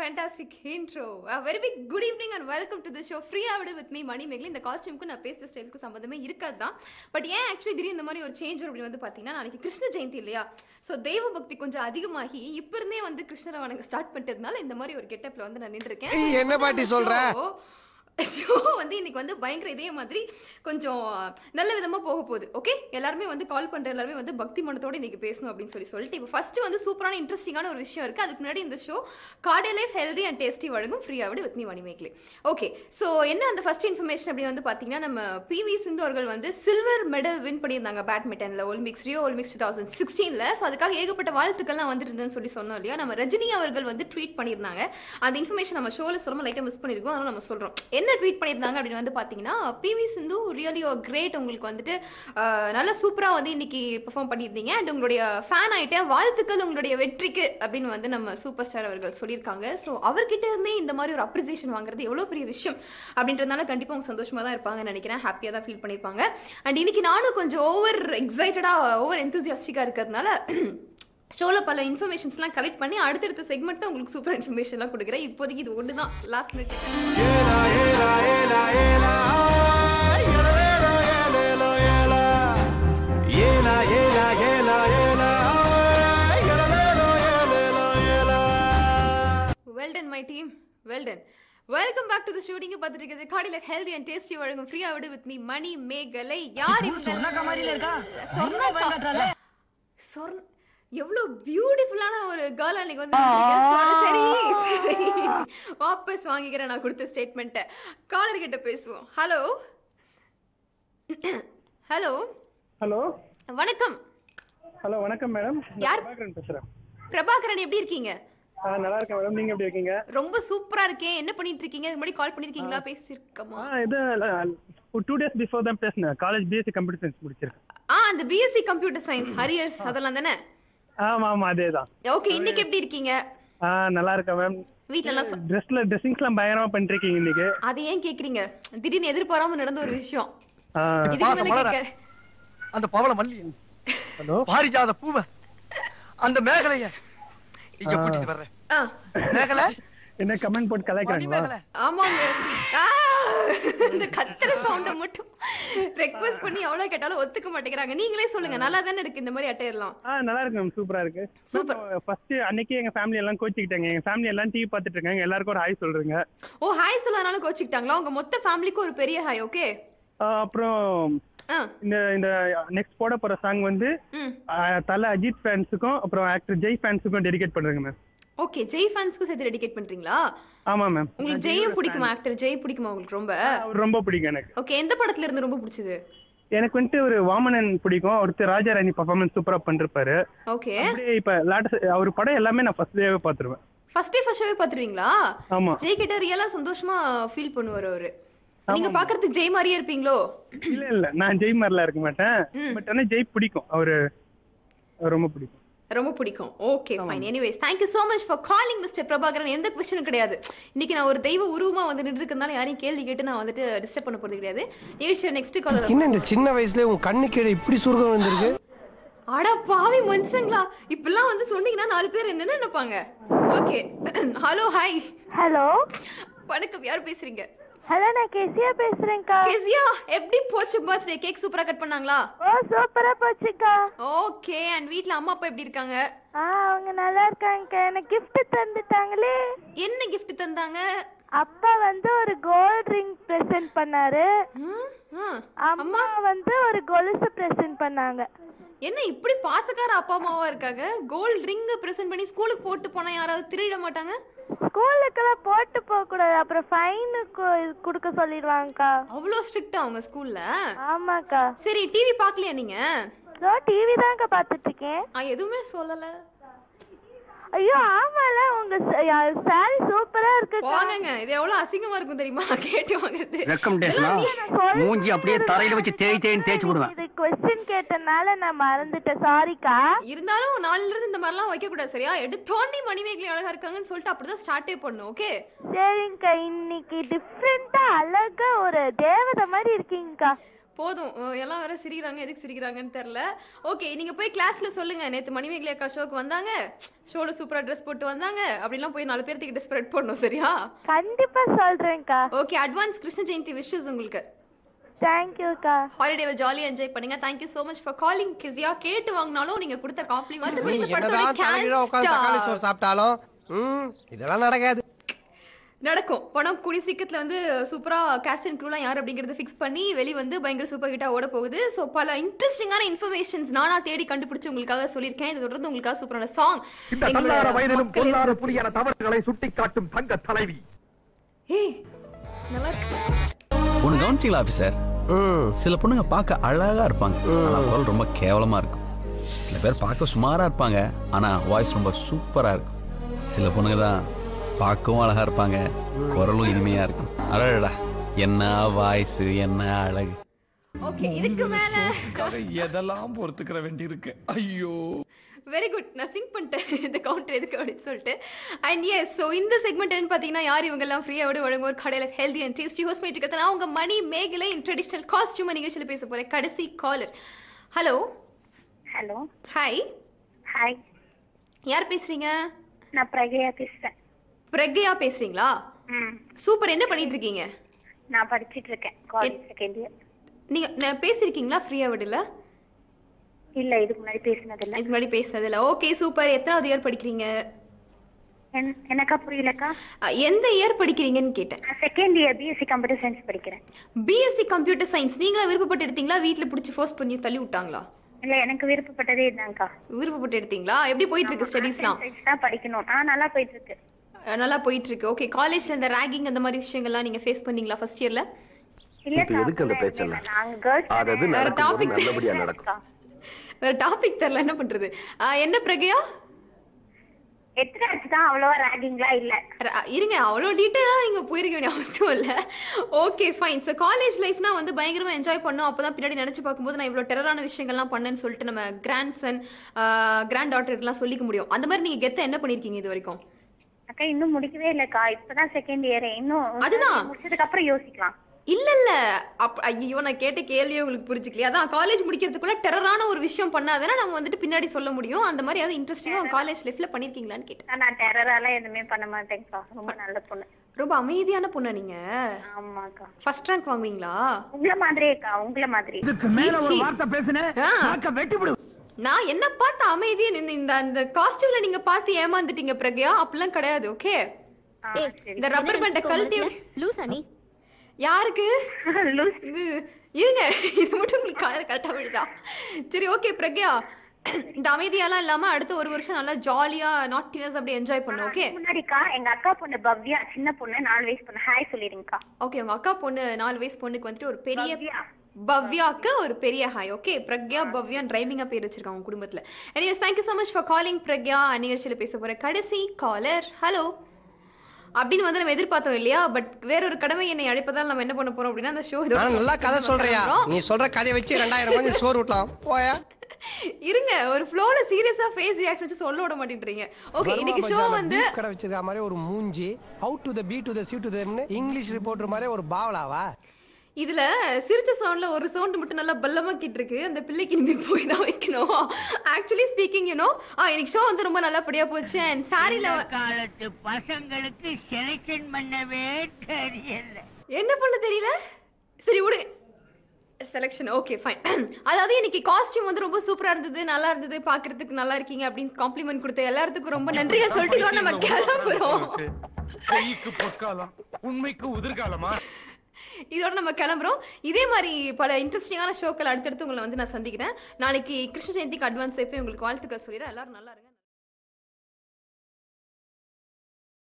fantastic intro. A very big good evening and welcome to the show. Free ஆவிட with me மணி மேகலை. இந்த காஸ்டியூம்க்கு நான் பேசுற ஸ்டைலுக்கு சம்பந்தமே இருக்காது தான். பட் ஏன் ஆக்சுவலி திடீர்னு இந்த மாதிரி ஒரு சேஞ்ச் அப்படி வந்து பார்த்தீங்கன்னா நாளைக்கு கிருஷ்ண ஜெயந்தி இல்லையா? ஸோ தெய்வ பக்தி கொஞ்சம் அதிகமாகி இப்போ இருந்தே வந்து கிருஷ்ணரை வணங்க ஸ்டார்ட் பண்ணிட்டதுனால இந்த மாதிரி ஒரு கெட்டப்பில் வந்து நான் நின்றுருக்கேன். என்ன பாட்டி சொல்ற? ஷோ வந்து இன்னைக்கு வந்து பயங்கர இதே மாதிரி கொஞ்சம் நல்ல விதமாக போக போகுது. ஓகே, எல்லாருமே வந்து கால் பண்ணுற எல்லாருமே வந்து பக்தி மனத்தோடு இன்னைக்கு பேசணும் அப்படின்னு சொல்லிட்டு இப்போ ஃபர்ஸ்ட் வந்து சூப்பரான இன்ட்ரெஸ்டிங்கான ஒரு விஷயம் இருக்குது. அதுக்கு முன்னாடி இந்த show cardio life healthy and tasty வழங்கும் ஃப்ரீ ஆவிட with me Mani Megalai. Okay, so என்ன அந்த ஃபர்ஸ்ட் இன்ஃபர்மேஷன் அப்படின்னு வந்து பார்த்தீங்கன்னா நம்ம பிவி சிந்து அவர்கள் வந்து சில்வர் மெடல் வின் பண்ணியிருந்தாங்க பேட்மிண்டனில் ஒலிம்பிக்ஸ் ரியோ ஒலிம்பிக்ஸ் 2016. ஸோ அதுக்காக ஏகப்பட்ட வாழ்த்துக்கள்லாம் வந்துருந்ததுன்னு சொன்னோம் இல்லையா? நம்ம ரஜினி அவர்கள் வந்து ட்வீட் பண்ணியிருந்தாங்க. அந்த இன்ஃபர்மேஷன் நம்ம ஷோவில் சொல்லும்போது லைட்டாக மிஸ் பண்ணியிருக்கோம், அதனால நம்ம சொல்கிறோம். என்ன ட்வீட் பண்ணியிருந்தாங்க அப்படின்னு வந்து பார்த்தீங்கன்னா, பிவி சிந்து ரியலி கிரேட், உங்களுக்கு வந்துட்டு நல்லா சூப்பராக வந்து இன்னைக்கு பெர்ஃபார்ம் பண்ணியிருந்தீங்க அண்ட் உங்களுடைய ஃபேன் ஆகிட்டேன், வாழ்த்துக்கள் உங்களுடைய வெற்றிக்கு அப்படின்னு வந்து நம்ம சூப்பர் ஸ்டார் அவர்கள் சொல்லியிருக்காங்க. ஸோ அவர்கிட்ட இருந்தே இந்த மாதிரி ஒரு அப்ரிசியேஷன் வாங்குறது எவ்வளோ பெரிய விஷயம் அப்படின்றதுனால கண்டிப்பாக அவங்க சந்தோஷமாக தான் இருப்பாங்கன்னு நினைக்கிறேன், ஹாப்பியாக தான் ஃபீல் பண்ணியிருப்பாங்க. அண்ட் இன்னைக்கு நானும் கொஞ்சம் ஓவர் எக்ஸைட்டடாக ஓவர் எந்தூசியாஸ்டிக்காக இருக்கிறதுனால ஷோவில் பல இன்ஃபர்மேஷன்ஸ்லாம் கலெக்ட் பண்ணி அடுத்தடுத்த செக்மெண்ட்டு உங்களுக்கு சூப்பர் இன்ஃபர்மேஷன்லாம் கொடுக்குறேன். இப்போதைக்கு இது ஒன்று தான் last minute. Well done my team, well done. Welcome back to the shooting. பார்த்துட்டு இருக்கிறது cardio life healthy and tasty வழங்கும் ஃப்ரீ ஆவிட வித் மீ மணி மேகலை. யார் இவங்க? சொர்ணா எவ்வளோ பியூட்டிஃபுல்லான ஒரு கேர்ள் அன்னைக்கு வந்து சரி வாபஸ் வாங்கிக்கிறேன் நான் கொடுத்த ஸ்டேட்மெண்ட்டை. காலர் கிட்ட பேசுவோம். ஹலோ ஹலோ ஹலோ வணக்கம். ஹலோ வணக்கம் மேடம், யார் பிரபாகரன் பேசுறேன். பிரபாகரன், எப்படி இருக்கீங்க? நல்லா இருக்கேன் மேடம், நீங்க எப்படி இருக்கீங்க? ரொம்ப சூப்பரா இருக்கேன். என்ன பண்ணிட்டு இருக்கீங்க? இது மாதிரி கால் பண்ணிருக்கீங்களா? பேசிருக்கமா? இது 2 days பிஃபோர் தான் பேசினேன். காலேஜ் பிஎஸ்சி கம்ப்யூட்டர் சயின்ஸ் முடிச்சிருக்கேன். அந்த பிஎஸ்சி கம்ப்யூட்டர் சயின்ஸ் ஹரியர்ஸ் அதெல்லாம் தானே? ஆமா ஆமா அதேதான். ஓகே, இன்னைக்கு எப்படி இருக்கீங்க? நல்லா இருக்கேன் மேம். வீட்ல எல்லாம் ட்ரெஸ்ஸிங்ஸ்லாம் பயங்கரமா பண்ணிருக்கீங்க இன்னைக்கு. அது ஏன் கேக்குறீங்க? திடீர்னு எதிர்பாராம நடந்த ஒரு விஷயம். இதுக்கு மேல கேட்க அந்த பவள மல்லி, ஹலோ பாரிஜாத பூவ, அந்த மேகலைய இங்க கூட்டிட்டு வர்றேன். மேகலை என்ன கமெண்ட் போட்டு கலாய்க்கறாங்களா? ஆமாங்க, இந்த கத்துற சவுண்ட மட்டும் ரெக்வெஸ்ட் பண்ணி எவ்வளவு கேட்டாலும் ஒத்துக்க மாட்டேங்கறாங்க. நீங்களே சொல்லுங்க, நல்லா தானே இருக்கு இந்த மாதிரி அட்டையெல்லாம்? நல்லா இருக்கு மேம், சூப்பரா இருக்கு. சூப்பர். ஃபர்ஸ்ட் அன்னைக்கு எங்க ஃபேமிலி எல்லாம் கோச்சிக்கிட்டாங்க. எங்க ஃபேமிலி எல்லாம் டிவி பார்த்துட்டு இருக்காங்க. எல்லாருக்கும் ஒரு ஹாய் சொல்றீங்க. ஓ, ஹாய் சொல்லனால கோச்சிக்கிட்டாங்களா? உங்க மொத்த ஃபேமிலிக்கு ஒரு பெரிய ஹாய். ஓகே, அப்புறம் இந்த நெக்ஸ்ட் போட போற சாங் வந்து தல அஜித் ஃபேன்ஸுக்கும் அப்புறம் ஆக்டர் ஜெய் ஃபேன்ஸுக்கும் டெடிகேட் பண்றேங்க மேம். ஓகே, ஜெய் ஃபேன்ஸ்க்கு சேர்த்து டெடிகேட் பண்றீங்களா? ஆமா மேம். உங்களுக்கு ஜெயும் பிடிக்குமா? ஆக்டர் ஜெய் பிடிக்குமா உங்களுக்கு? ரொம்ப பிடிக்கும் எனக்கு. ஓகே, எந்த படத்துல இருந்து ரொம்ப பிடிச்சது? எனக்கு வந்துட்டு ஒரு வாமனன் பிடிக்கும். ஒருத்தர் ராஜாராணி பெர்ஃபார்மன்ஸ் சூப்பரா பண்ணிருப்பாரு. ஓகே, அப்படியே இப்ப அவர் படம் எல்லாமே நான் ஃபர்ஸ்ட் டேவே பாத்துருவேன். ஃபர்ஸ்ட் ஷோவே பாத்துருவீங்களா? ஆமா. ஜெய் கிட்ட ரியலா சந்தோஷமா ஃபீல் பண்ணுவாரு அவரு. நீங்க பாக்குறதுக்கு ஜெய் மாதிரியே இருப்பீங்களோ? இல்ல நான் ஜெய் மாதிரிலாம் இருக்க மாட்டேன். பட் ஆனா ஜெய் பிடிக்கும், அவரு ரொம்ப பிடிக்கும். ரொம்ப பிடிக்கும். Okay fine. Anyways thank you so much for calling mister Prabhakaran. எந்த क्वेश्चन கிடையாது. இன்னைக்கு நான் ஒரு தெய்வ உருவமா வந்து நின்று இருக்கறதால யாரையும் கேள்வி கேட்டு நான் வந்துட்டு டிஸ்டர்ப் பண்ண போறது கிடையாது. நிகழ்ச்சியோட நெக்ஸ்ட் காலர். என்ன இந்த சின்ன வயசுல உன் கண்ணுக்கு இப்படி சுருக்கம் வந்திருக்கு? அட பாவி மனுஷங்களா, இப்பெல்லாம் வந்து சொன்னீங்கன்னா 4 பேர் என்ன நினைப்பாங்க? Okay, hello hi. ஹலோ வணக்கம், யார் பேசுறீங்க? ஹலோ, நான் கேசியா பேசுறேன்க்கா. கேசியா, எப்படி போச்சு பர்த்டே? கேக் சூப்பரா கட் பண்ணாங்களா? ஓ சூப்பரா போச்சுக்கா. ஓகே, அண்ட் வீட்ல அம்மா அப்பா எப்படி இருக்காங்க? அவங்க நல்லா இருக்காங்க. எனக்கு gift தந்துட்டாங்களே. என்ன gift தந்தாங்க? அப்பா வந்து ஒரு கோல்ட் ரிங் பிரசன்ட் பண்ணாரு. அம்மா வந்து ஒரு கொலுசு பிரசன்ட் பண்ணாங்க. என்ன இப்படி பாசக்கார அப்பா அம்மாவா இருக்காங்க? கோல்ட் ரிங் பிரசன்ட் பண்ணி ஸ்கூலுக்கு போட்டு போனா யாராவது திருட மாட்டாங்க? ஸ்கூலுக்குலாம் போட்டு போக கூடாது, அப்புறம் ஃபைன் கொடுக்க சொல்லிடுவாங்கக்கா. அவ்வளோ ஸ்ட்ரிக்ட்டா அவங்க ஸ்கூல்ல? ஆமாக்கா. சரி, டிவி பார்க்கலையா நீங்க? டிவி தான்க்கா பார்த்துட்டு இருக்கேன். எதுவுமே சொல்லல. ஐயோ ஆமால, உங்க சாரி சூப்பரா இருக்கு. வாங்குங்க, இது எவ்வளவு அசிங்கமா இருக்கும் தெரியுமா கேட்டு வாங்குறது. ரெக்கமெண்டேஷனா மூஞ்சி அப்படியே தரையில வச்சு தேய்ச்சு விடுவேன். இது क्वेश्चन கேட்டனால நான் மறந்துட்டேன், சாரிக்கா. இருந்தாலும் நாளைல இருந்து இந்த மாதிரிலாம் வைக்க கூடாது, சரியா? எடுத்தோன்னே மணிமேகலை அழகா இருக்காங்கன்னு சொல்லிட்டு அப்படிதான் ஸ்டார்ட்டே பண்ணணும். ஓகே சரிங்கக்கா, இன்னைக்கு டிஃப்ரெண்டா அழகா ஒரு தேவதை மாதிரி இருக்கீங்கக்கா. போதும் எல்லாம் வேற சிரிக்கிறாங்க, எதுக்கு சிரிக்கிறாங்கன்னு தெரியல. ஓகே, நீங்க போய் கிளாஸ்ல சொல்லுங்க, நேத்து மணிமேகலை அக்கா ஷோக்கு வந்தாங்க, ஷோல சூப்பரா ட்ரெஸ் போட்டு வந்தாங்க அப்படிலாம் போய் 4 பேருக்கு ஸ்ப்ரெட் பண்ணணும். சரியா? கண்டிப்பா சொல்றேன்க்கா. Okay, advance Krishna Jayanthi wishes உங்களுக்கு. தேங்க்யூக்கா. ஹாலிடேவை ஜாலியா என்ஜாய் பண்ணுங்க. Thank you so much for calling Kisiya. கேட்டு வாங்கினாலும் நீங்க கொடுத்த காம்ப்ளிமெண்ட் சாப்பிட்டாலும் இதெல்லாம் நடக்காது. நடக்கும். படம் கூடிய சீக்கிரத்தில் வந்து சூப்பராக கேஸ்ட் அண்ட் க்ரூலாம் யார் அப்படிங்கிறத ஃபிக்ஸ் பண்ணி வெளி வந்து பயங்கர சூப்பர் ஹிட்டாக ஓட போகுது. ஸோ பல இன்ட்ரெஸ்டிங்கான இன்ஃபர்மேஷன்ஸ் நானா தேடி கண்டுபிடிச்சு உங்களுக்காக சொல்லியிருக்கேன். இதை தொடர்ந்து உங்களுக்காக சூப்பரான சாங் தவறுகளை சுட்டிக்காட்டும் தங்க தலைவி. ஏய் நல்லா இருக்கு. ஒண்ணு கவனிச்சிங்களா ஆபீசர்? சில பொண்ணுங்க பார்க்க அழகா இருப்பாங்க, ஆனா குரல் ரொம்ப கேவலமா இருக்கும். சில பேர் பார்க்க சுமாரா இருப்பாங்க, ஆனா வாய்ஸ் ரொம்ப சூப்பரா இருக்கும். சில பொண்ணுங்க தான் பார்க்கவும் அழகா இருப்பாங்க, குரலும் இனிமையா இருக்கும். அழகா என்ன வாய்ஸ், என்ன அழகு. ஓகே, இதுக்கு மேல எதெல்லாம் பொறுத்துக்கிற வேண்டி இருக்கு. ஐயோ வெரி குட். நான் சிங்க் பண்ணிட்டேன் இந்த கவுண்டர் எதுக்கு அப்படின்னு சொல்லிட்டு. அண்ட் எஸ், ஸோ இந்த செக்மெண்ட் என்ன பார்த்தீங்கன்னா, யார் இவங்கெல்லாம் ஃப்ரீயாக விட வழங்குவோர் கடையில் ஹெல்தி அண்ட் டேஸ்டி ஹோஸ்ட் பண்ணிட்டு நான் உங்கள் மணி மேகலை இன் ட்ரெடிஷ்னல் காஸ்டியூம் நிகழ்ச்சியில் பேச போகிறேன். கடைசி caller. Hello. Hello. Hi. Hi. யார் பேசுறீங்க? நான் பிரக்யா பேசுறேன். பிரக்யா பேசுறீங்களா? சூப்பர். என்ன பண்ணிட்டு இருக்கீங்க? நான் படிச்சிட்டு இருக்கேன், காலேஜ் செகண்ட் இயர். நீங்க பேசிருக்கீங்களா ஃப்ரீயா விடல? இல்ல, இதுக்கு முன்னாடி பேசினது இல்ல. Okay super. எத்தனாவது இயர் படிக்கிறீங்க? எனக்கா புரியலக்கா. எந்த இயர் படிக்கிறீங்கன்னு கேட்டேன். Second year BSc computer science படிக்கிறேன். BSc computer science. நீங்களா விருப்பப்பட்டு எடுத்தீங்களா, வீட்ல பிடிச்சி ஃபோர்ஸ் பண்ணி தள்ளி விட்டாங்களா? இல்ல, எனக்கு விருப்பப்பட்டதே இதுதான்க்கா. விருப்பப்பட்டு எடுத்தீங்களா? எப்படி போயிட்டு இருக்கு ஸ்டடீஸ்லாம்? தான் படிக்கணும். நல்லா போயிட்டு இருக்கு. நல்லா போயிட்டு இருக்கு. ஓகே, காலேஜ்ல இந்த ராகிங் அந்த மாதிரி விஷயங்கள்லாம் நீங்க ஃபேஸ் பண்ணீங்களா ஃபர்ஸ்ட் இயர்ல? இல்ல, எதுக்கு அந்த பிரச்சனை? நாங்க கேர்ள்ஸ் அது நடக்கும், நல்லபடியா நடக்கும். வேற டாபிக் தெரியல, என்ன பண்றது? என்ன பிரக்யா, எத்தனை தான் அவ்வளவா ராகிங்லாம் இல்ல. இருங்க, அவ்வளோ டீட்டெயிலாக நீங்கள் போயிருக்க வேண்டிய அவசியம் இல்லை. Okay fine. ஸோ காலேஜ் லைஃப்னா வந்து பயங்கரமாக என்ஜாய் பண்ணோம். அப்போ தான் பின்னாடி நினச்சி பார்க்கும்போது நான் இவ்வளோ டெரரான விஷயங்கள்லாம் பண்ணேன்னு சொல்லிட்டு நம்ம கிராண்ட் சன் கிராண்ட் டாட்டர்லாம் சொல்லிக்க முடியும். அந்த மாதிரி நீங்கள் கெத்த என்ன பண்ணியிருக்கீங்க இது வரைக்கும்? அக்கா இன்னும் முடிக்கவே இல்லக்கா, இப்பதான் செகண்ட் இயர். இன்னும் அதுதான் முடிச்சதுக்கு அப்புறம் யோசிக்கலாம். இல்ல ஐயோ, நான் கேட்ட கேள்வியே உங்களுக்கு புரிஞ்சுக்கலையா? அதான் காலேஜ் முடிக்கிறதுக்குள்ள டெரரான ஒரு விஷயம் பண்ணாதானே நம்ம வந்துட்டு பின்னாடி சொல்ல முடியும். அந்த மாதிரி அது இன்ட்ரெஸ்டிங்கா காலேஜ் லைஃப்ல பண்ணிருக்கீங்களான்னு கேட்டேன். நான் டெரராலாம் எதுவுமே பண்ண மாட்டேன்க்கா, ரொம்ப நல்ல பொண்ணு. ரொம்ப அமைதியான பொண்ணு நீங்க? ஆமாக்கா. ஃபர்ஸ்ட் ரேங்க் வாங்குவீங்களா? உங்கள மாதிரியேக்கா, உங்கள மாதிரி. நான் என்ன பார்த்து அமைதியா நின்று இந்த காஸ்டியூம்ல நீங்க பார்த்து ஏமாந்துட்டீங்க பிரக்யா. அப்படிலாம் கிடையாது. ஓகே, இந்த ரப்பர் பேண்ட கழட்டி லூசா நீ? யாருக்கு இருங்க, இது மட்டும் உங்களுக்கு கரெக்டா விடுதா? சரி ஓகே பிரக்யா, இந்த அமைதியாலாம் இல்லாம அடுத்த ஒரு வருஷம் நல்லா ஜாலியா நாட்டினஸ் அப்படி என்ஜாய் பண்ணு. ஓகே. முன்னாடிக்கா எங்க அக்கா பொண்ணு பவ்யா, சின்ன பொண்ணு 4 வயசு பொண்ணு, ஹாய் சொல்லிருங்கக்கா. ஓகே, உங்க அக்கா பொண்ணு 4 வயசு பொண்ணுக்கு வந்துட்டு ஒரு பெரிய பவ்யாக்கு ஒரு பெரிய ஹாய். ஓகே, பிரக்யா பவ்யா ரைமிங்கா பேர் வச்சிருக்காங்க உங்க குடும்பத்துல. Anyways, thank you so much for calling Pragya. நிகழ்ச்சியில பேச போற கடைசி காலர். ஹலோ அப்படின்னு வந்து நம்ம எதிர்பார்த்தோம் இல்லையா? பட் வேற ஒரு கடமை என்னை அழைப்பதால் நம்ம என்ன பண்ண போறோம் அப்படின்னா, அந்த ஷோ நல்லா கதை சொல்றியா? நீ சொல்ற கதையை வச்சு 2000 கொஞ்சம் சோறு ஊட்டலாம் போயா. இருங்க, ஒரு ஃப்ளோல சீரியஸா ஃபேஸ் ரியாக்ஷன் வச்சு சொல்ல விட மாட்டேன்றீங்க. ஓகே, இன்னைக்கு ஷோ வந்து கடை வச்சிருக்க மாதிரி ஒரு மூஞ்சி, out to the P to the C to the English reporter மாதிரி ஒரு பாவலாவா? இதுல சிரிச்ச சவுண்ட்ல ஒரு சவுண்ட் மட்டும் நல்லா பல்லமாக்கிட்டு இருக்கு. அந்த பிள்ளைக்கு இனிமே போய் தான் வைக்கணும். ஆக்சுவலி ஸ்பீக்கிங் இன்னைக்கு ஷோ வந்து ரொம்ப நல்லபடியா போச்சு. அண்ட் சாரில காலத்து பசங்களுக்கு செலக்ஷன் பண்ணவே தெரியல. என்ன பண்ண தெரியல? சரி விடுங்க, செலக்ஷன் ஓகே ஃபைன். அதாவது இன்னைக்கு காஸ்டியூம் வந்து ரொம்ப சூப்பரா இருந்தது, நல்லா இருந்தது, பாக்குறதுக்கு நல்லா இருக்கீங்க அப்படின்னு காம்ப்ளிமெண்ட் கொடுத்த எல்லாத்துக்கும் ரொம்ப நன்றியா சொல்லிட்டு நம்ம கிளம்புறோம். உண்மைக்கு உதிர்காலமா இதோட நம்ம கிளம்புறோம். இதே மாதிரி பல இன்ட்ரெஸ்டிங்கான ஷோக்கள் அடுத்தடுத்து உங்களை வந்து நான் சந்திக்கிறேன். நாளைக்கு கிருஷ்ண ஜெயந்திக்கு அட்வான்ஸ் போய் உங்களுக்கு வாழ்த்துக்கள் சொல்லிடுறேன். எல்லாரும் நல்லா இருங்க.